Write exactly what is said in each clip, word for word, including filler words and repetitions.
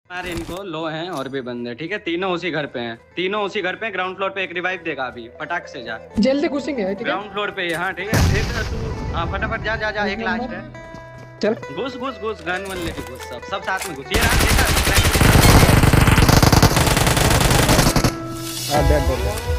हमारे इनको लो हैं और भी बंदे, ठीक है। तीनों उसी घर पे हैं, तीनों उसी घर पे हैं। ग्राउंड फ्लोर पे एक रिवाइव देगा अभी, फटाक से जा। जल्दी घुसेंगे, ठीक है। ग्राउंड फ्लोर पे, हाँ ठीक है। फिर तू हाँ फटाफट जा जा जा। एक लास्ट है, चल घुस घुस घुस, गन वन लेके घुस। सब सब साथ में घुस। ये रहा, देखा? हां बैठ बैठ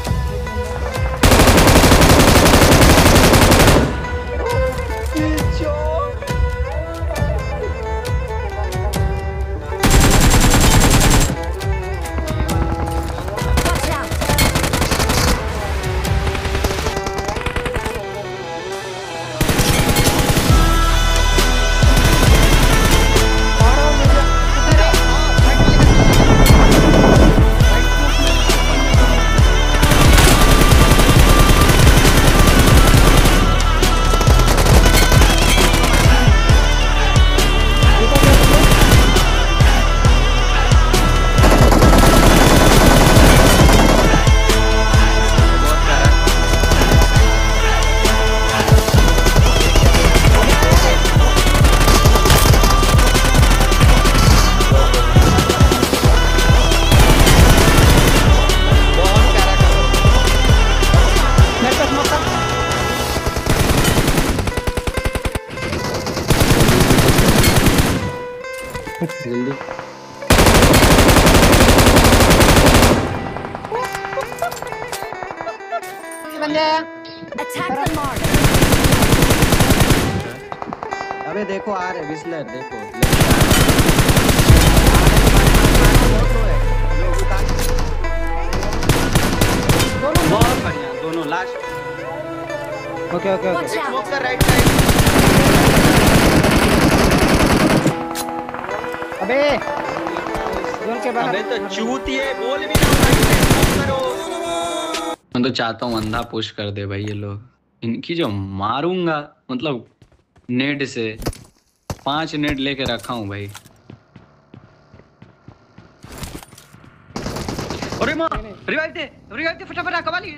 जल्दी बंदे। अबे देखो आ रहे विस्लर, देखो बहुत बढ़िया दोनों। Last okay okay okay smoke कर राइट साइड। अबे जोन के बाहर। अबे तो चूतिए बोल भी ना करो। मैं तो चाहता हूँ अंधा पुश कर दे भाई ये लोग। इनकी जो मारूंगा, मतलब नेट से पांच नेट लेके रखा हूँ भाई। अरे माँ रिवाइव दे, रिवाइव दे फटाफट कवाली।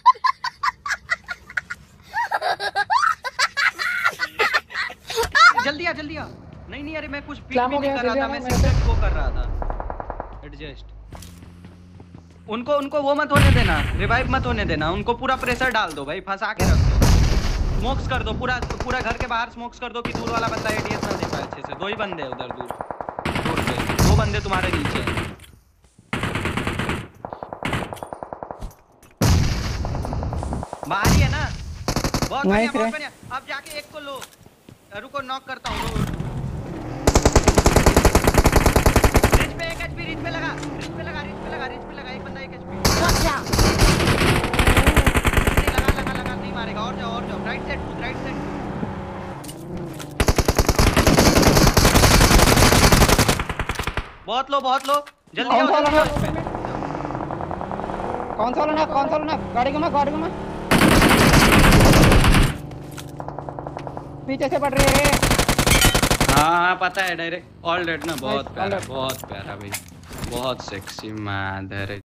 जल्दी आ जल्दी आ। नहीं नहीं अरे मैं कुछ पिक भी नहीं कर रहा था, मैं सिर्फ वो कर रहा था एडजस्ट। उनको उनको वो मत होने देना, रिवाइव मत होने देना। उनको पूरा प्रेशर डाल दो भाई, फंसा के रख दो। स्मोक्स कर दो पूरा पूरा घर के बाहर स्मोक्स कर दो कि दूर वाला बंदा एडीएस ना दे पाए अच्छे से। दो ही बंदे हैं उधर दूर दूर पे, दो बंदे तुम्हारे नीचे हैं। बाहर ही है ना। बहुत बढ़िया बहुत बढ़िया। अब जाके एक को लो। रुको नॉक करता हूँ। रिच पे एक एचपी, रिच पे लगा, रिच पे लगा, रिच पे लगा, रिच पे लगा। एक बंदा एक एचपी लगा लगा लगा। नहीं मारेगा। और जाओ और जाओ। राइट साइड कूद, राइट साइड। बहुत लो बहुत लो। जल्दी आओ जल्दी आओ। कौन सा लेना कौन सा लेना? गाड़ी घुमा गाड़ी घुमा। पीछे से पड़ रहे हैं। हाँ हाँ पता है, डायरेक्ट ऑल डेड ना। बहुत प्यारा बहुत प्यारा भाई, बहुत सेक्सी मैदर।